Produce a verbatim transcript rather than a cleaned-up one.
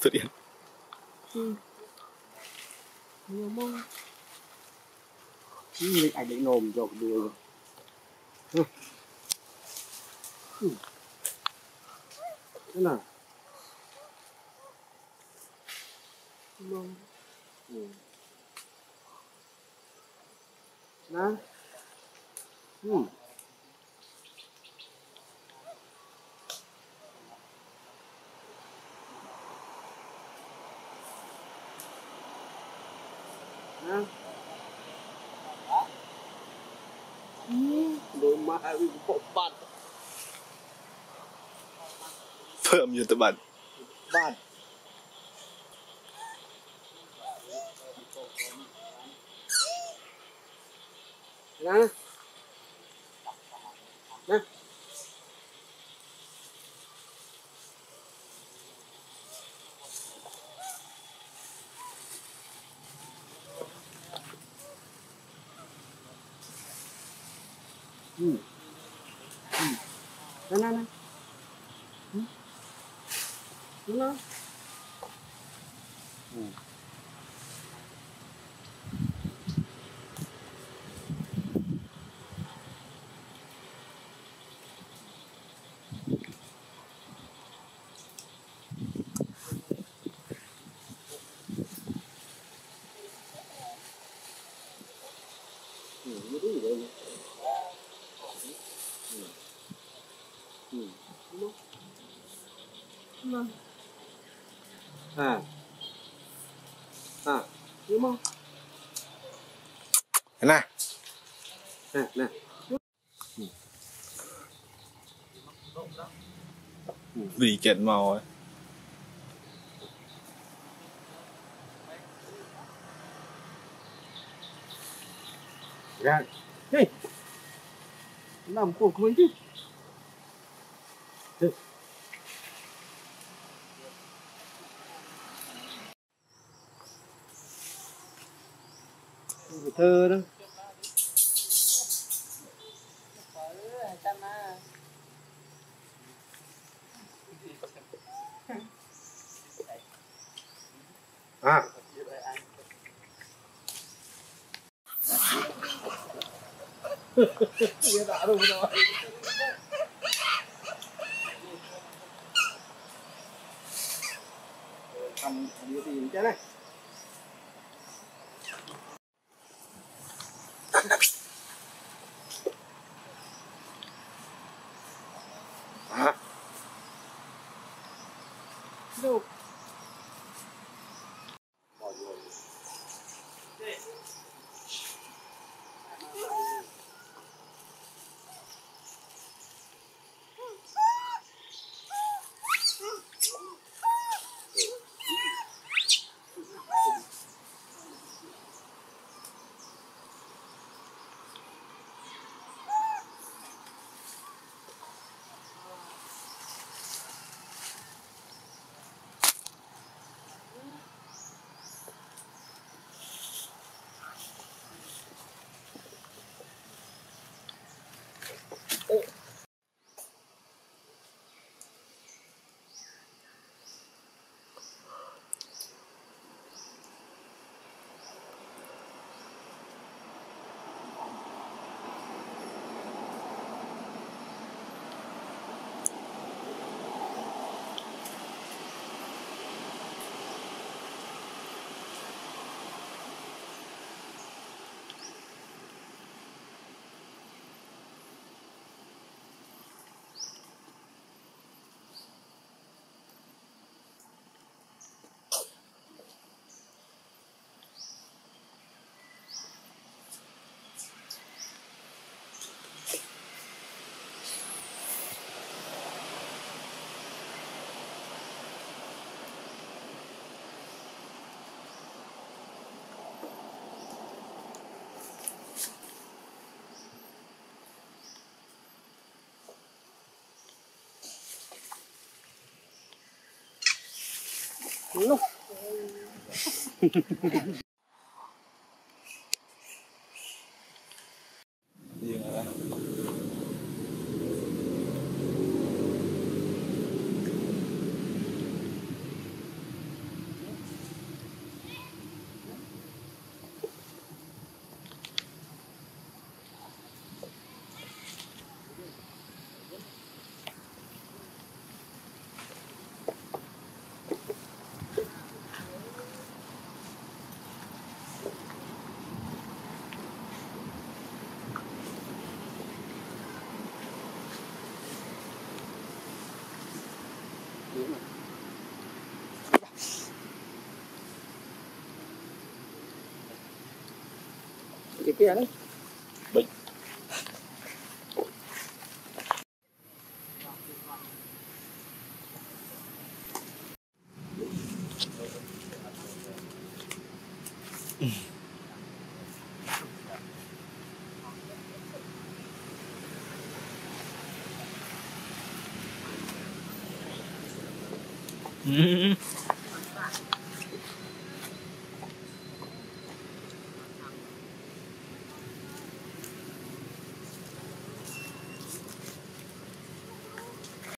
durian. Hmm. Ngomong. Ini ada nom jok dulu. Hmm. Hmm. Mana? Nom. Hmm. Nah. Hmm. Nah. Hmm. Rumah hari popat. เพิ่มอยู่ตะบัดบ้านนะนะอืมอืมนั่นนั่นนั่นอืมนั่นนั่นอืมอืมไม่ได้เลยอืมอืมนั่นอ่าอ่ารู้มั้งเห็นไหม nè nè vì kiện màu ấy. ra đi làm cuộc của mình chứ được thơ đó à nghe đã đâu rồi cầm đi tìm cái này à đâu no Yeah. kìa đấy. Bệnh.